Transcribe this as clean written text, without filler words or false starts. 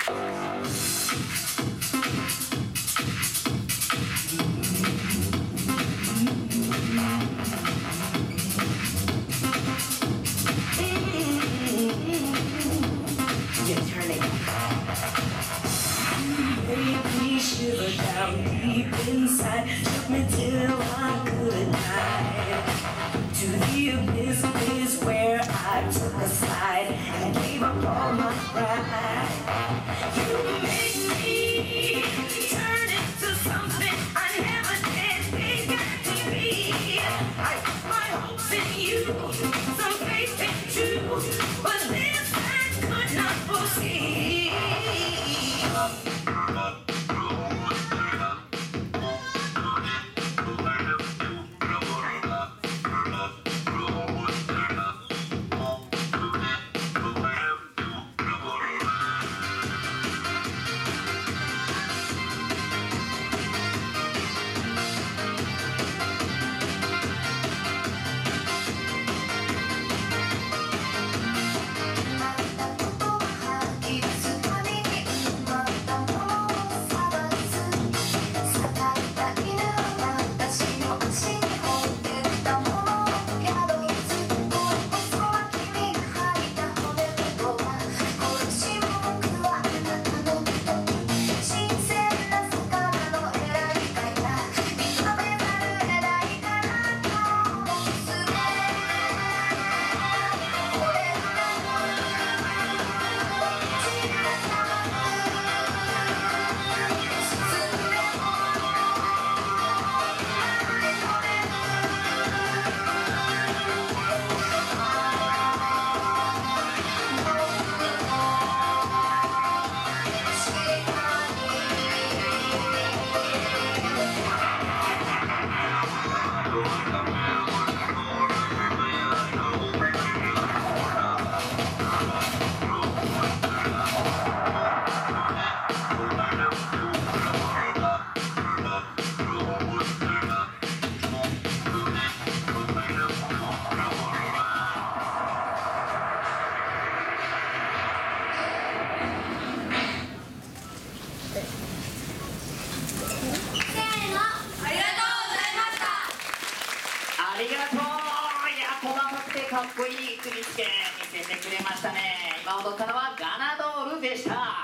Shiver down deep inside, took me till I couldn't hide. To the abyss is where I took a slide and gave up all my pride. You made me turn into something I never did think I could be. I put my hopes in you, some faith in you, but this I could not foresee. かっこいい振り付け見せてくれましたね。今踊ったのはガナドールでした。